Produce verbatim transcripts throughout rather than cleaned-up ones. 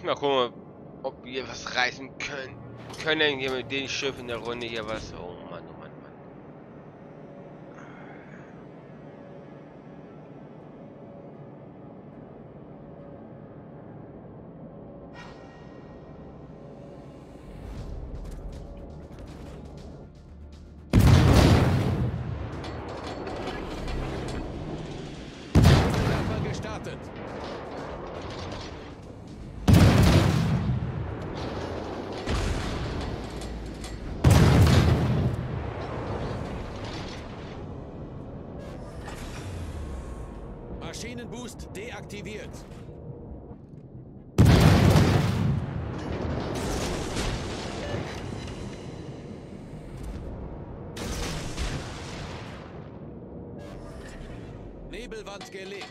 Mal gucken, ob wir was reißen können. Können hier mit den Schiffen der Runde hier was. Oh Mann, oh Mann, Mann. Werfer gestartet. Maschinenboost deaktiviert. Nebelwand gelegt.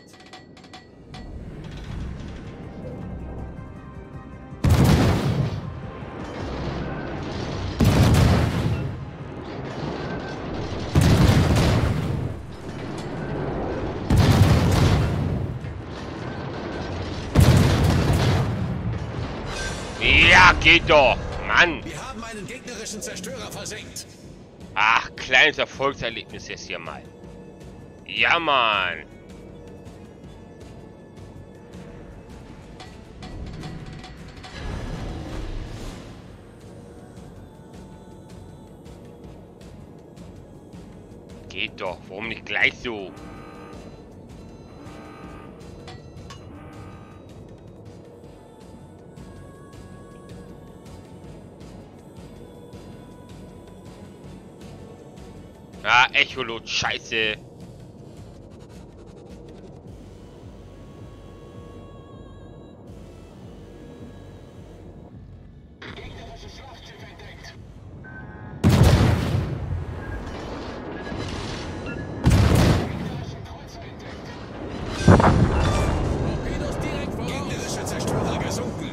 Ja, geht doch. Mann. Wir haben einen gegnerischen Zerstörer versenkt. Ach, kleines Erfolgserlebnis jetzt hier mal. Ja, Mann. Geht doch. Warum nicht gleich so? Ah, Echolot, scheiße. Torpedos direkt voraus. Gegnerische Zerstörer gesunken.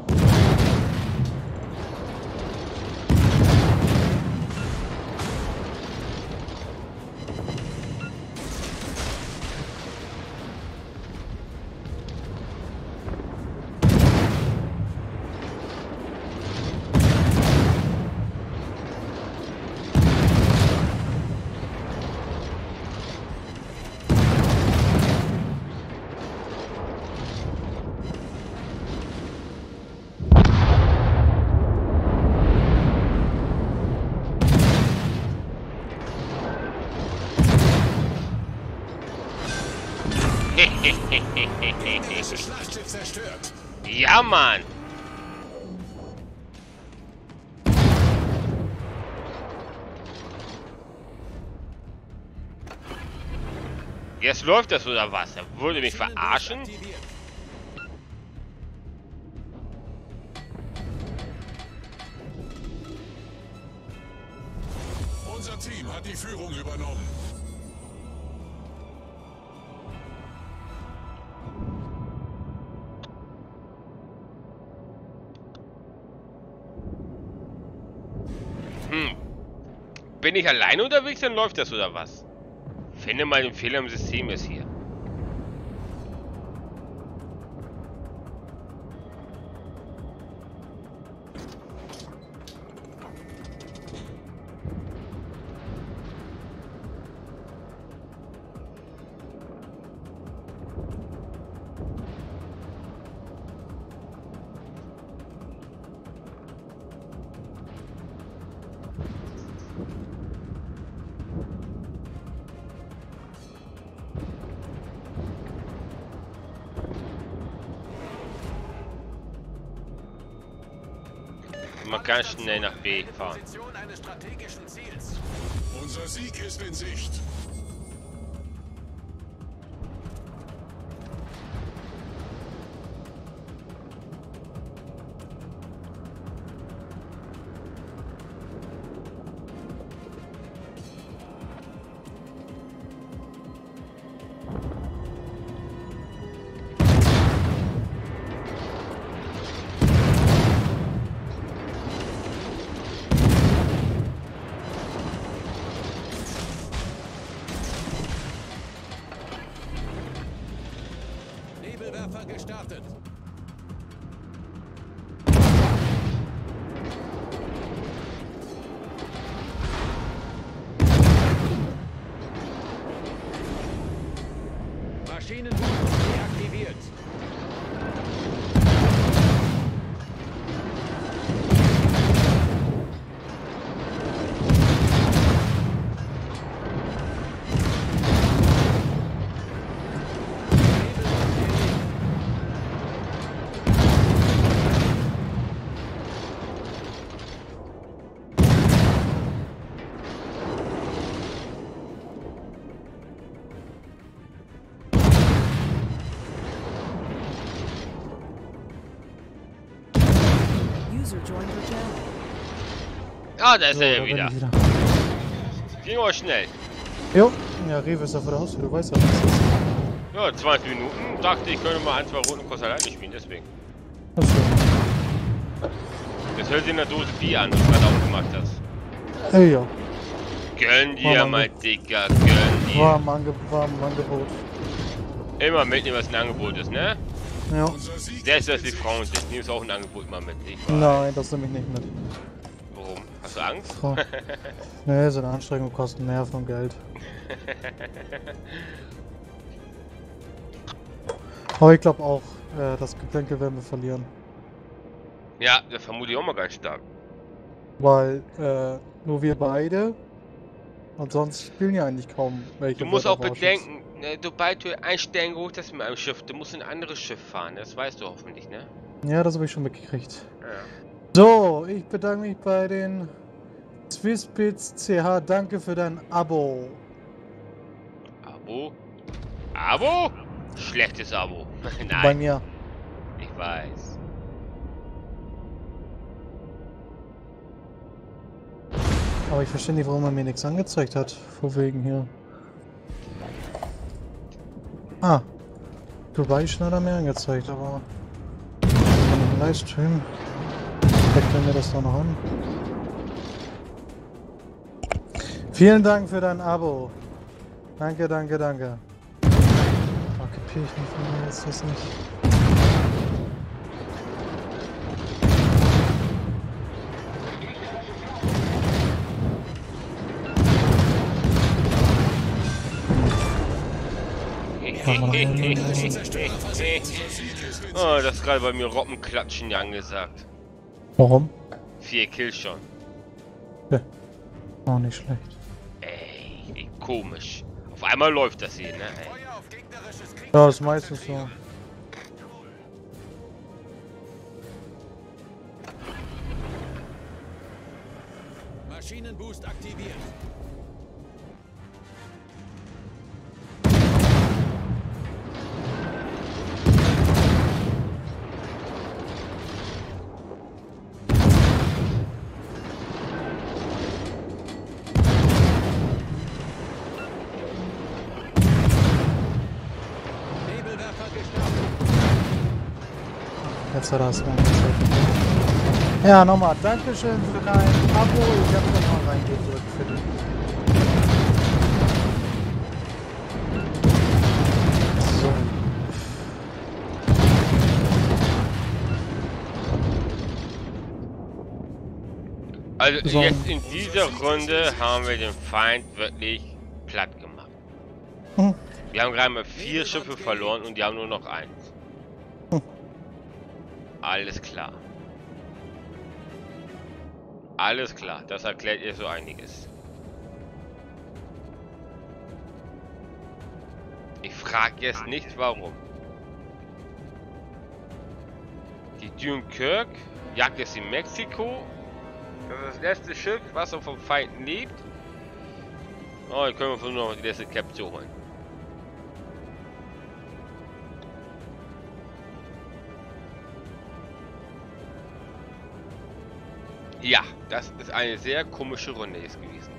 Gegnerisches Schlachtschiff zerstört. Ja, Mann. Jetzt läuft das oder was? Er würde mich verarschen? Aktiviert. Unser Team hat die Führung übernommen. Hm. Bin ich alleine unterwegs, dann läuft das oder was? Finde mal den Fehler im System ist hier. Man kann schnell nach B fahren. Position eines strategischen Ziels. Unser Sieg ist in Sicht. Nebelwerfer gestartet. User joined your channel. Ah, da ist So, er da ja bin wieder. ich wieder. Ging aber schnell. Jo, ja, Rewe ist ja vor der Haustür, du weißt ja, was das ist. Ja, zwanzig Minuten. Dachte, ich könnte mal ein, zwei Runden kurz alleine spielen, deswegen. Das stimmt. Das hört sich in der Dose Bier an, was du gerade aufgemacht hast. Ey, ja, Gönn dir, War mal mein Dicker, gönn dir. war im, Ange war im Angebot. Immer mitnehmen, was ein Angebot ist, ne? Ja. Unser Sieg Selbst ist dass die in Frauen Sicht. sind, nimmst auch ein Angebot mal mit. Ich weiß. Nein, das nehme ich nicht mit. Warum? Hast du Angst? Frau. Nee, so eine Anstrengung kosten Nerven und Geld. Aber ich glaube auch, äh, das Geplänkel werden wir verlieren. Ja, das vermute ich auch mal ganz stark. Weil äh, nur wir beide und sonst spielen ja eigentlich kaum welche. Du musst World auch of Warships. bedenken, ne, sobald du ein Stern geholt hast mit einem Schiff, du musst ein anderes Schiff fahren. Das weißt du hoffentlich, ne? Ja, das habe ich schon mitgekriegt. Ja. So, ich bedanke mich bei den Swissbits C H. Danke für dein Abo. Abo? Abo? Schlechtes Abo. Bei Nein, mir. ich weiß. Aber ich verstehe nicht, warum er mir nichts angezeigt hat. Vor wegen hier. Ah. Dubai schon hat er mir angezeigt, aber. Im Livestream. Zeigt er mir das da noch an. Vielen Dank für dein Abo. Danke, danke, danke. Oh, kapier ich nicht, warum er jetzt das nicht. Zerstörer versetzt. Oh, das ist gerade bei mir Robbenklatschen angesagt. Warum? Vier Kills schon. Ja. Auch nicht schlecht. Ey, ey, komisch. Auf einmal läuft das hier, ne? Ey. Feuer auf gegnerisches Krieg. Ja, das ist meistens so. Maschinenboost aktiviert. Nebelwerfer gestartet. Jetzt hat er es mir angezeigt. Ja, nochmal Dankeschön für dein Abo. Ich habe nochmal reingedrückt für dich. So. Also So. jetzt in dieser Runde haben wir den Feind wirklich platt gemacht. Hm. Wir haben gerade mal vier Schiffe verloren und die haben nur noch eins. Hm. Alles klar. Alles klar, das erklärt ihr so einiges. Ich frage jetzt nicht warum. Die Dunkirk jagt jetzt in Mexiko. Das ist das letzte Schiff, was noch vom Feind lebt. Oh, jetzt können wir versuchen, noch die letzte Cap zu holen. Ja, das ist eine sehr komische Runde jetzt gewesen.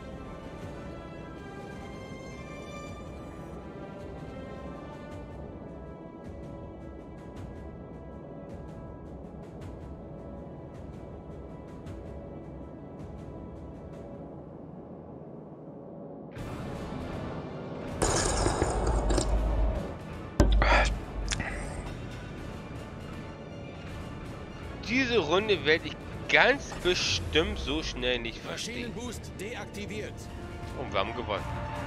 Diese Runde werde ich ganz bestimmt so schnell nicht verstehen. Maschinenboost deaktiviert. Und wir haben gewonnen.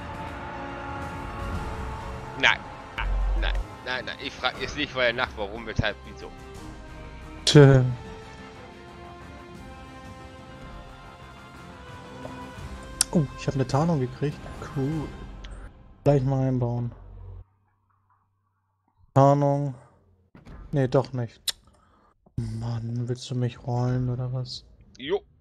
Nein, nein, nein, nein. Ich frage jetzt nicht weiter nach, warum, weshalb, wieso. Tja. Oh, ich habe eine Tarnung gekriegt. Cool. Gleich mal einbauen. Tarnung. Nee, doch nicht. Mann, willst du mich rollen oder was? Jo.